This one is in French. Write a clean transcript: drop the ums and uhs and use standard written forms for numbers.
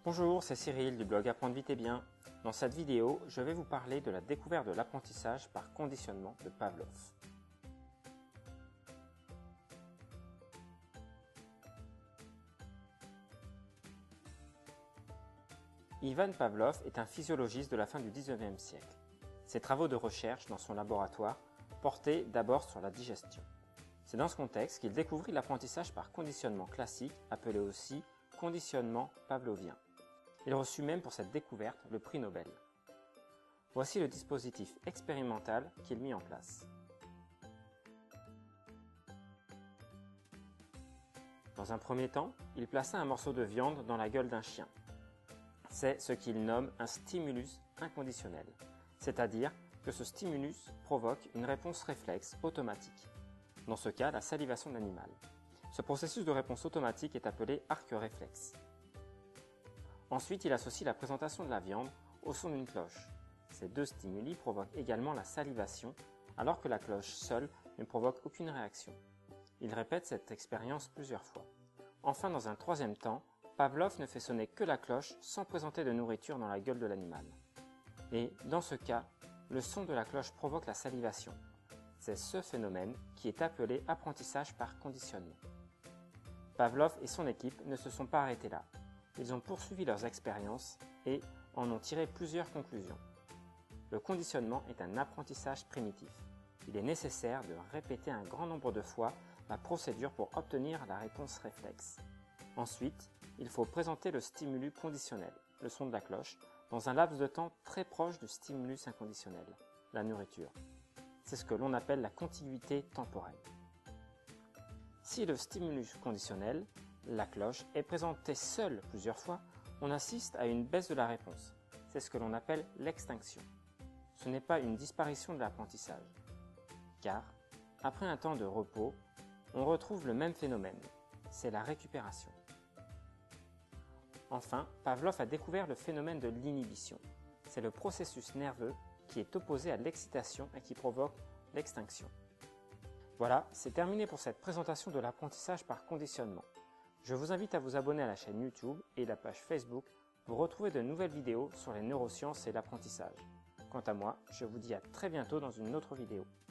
Bonjour, c'est Cyril du blog Apprendre vite et bien. Dans cette vidéo, je vais vous parler de la découverte de l'apprentissage par conditionnement de Pavlov. Ivan Pavlov est un physiologiste de la fin du XIXe siècle. Ses travaux de recherche dans son laboratoire portaient d'abord sur la digestion. C'est dans ce contexte qu'il découvrit l'apprentissage par conditionnement classique, appelé aussi conditionnement pavlovien. Il reçut même pour cette découverte le prix Nobel. Voici le dispositif expérimental qu'il mit en place. Dans un premier temps, il plaça un morceau de viande dans la gueule d'un chien. C'est ce qu'il nomme un stimulus inconditionnel, c'est-à-dire que ce stimulus provoque une réponse réflexe automatique, dans ce cas la salivation de l'animal. Ce processus de réponse automatique est appelé arc réflexe. Ensuite, il associe la présentation de la viande au son d'une cloche. Ces deux stimuli provoquent également la salivation, alors que la cloche seule ne provoque aucune réaction. Il répète cette expérience plusieurs fois. Enfin, dans un troisième temps, Pavlov ne fait sonner que la cloche sans présenter de nourriture dans la gueule de l'animal. Et, dans ce cas, le son de la cloche provoque la salivation. C'est ce phénomène qui est appelé apprentissage par conditionnement. Pavlov et son équipe ne se sont pas arrêtés là. Ils ont poursuivi leurs expériences et en ont tiré plusieurs conclusions. Le conditionnement est un apprentissage primitif. Il est nécessaire de répéter un grand nombre de fois la procédure pour obtenir la réponse réflexe. Ensuite, il faut présenter le stimulus conditionnel, le son de la cloche, dans un laps de temps très proche du stimulus inconditionnel, la nourriture. C'est ce que l'on appelle la contiguïté temporelle. Si le stimulus conditionnel, la cloche, est présentée seule plusieurs fois, on assiste à une baisse de la réponse. C'est ce que l'on appelle l'extinction. Ce n'est pas une disparition de l'apprentissage. Car, après un temps de repos, on retrouve le même phénomène. C'est la récupération. Enfin, Pavlov a découvert le phénomène de l'inhibition. C'est le processus nerveux qui est opposé à l'excitation et qui provoque l'extinction. Voilà, c'est terminé pour cette présentation de l'apprentissage par conditionnement. Je vous invite à vous abonner à la chaîne YouTube et la page Facebook pour retrouver de nouvelles vidéos sur les neurosciences et l'apprentissage. Quant à moi, je vous dis à très bientôt dans une autre vidéo.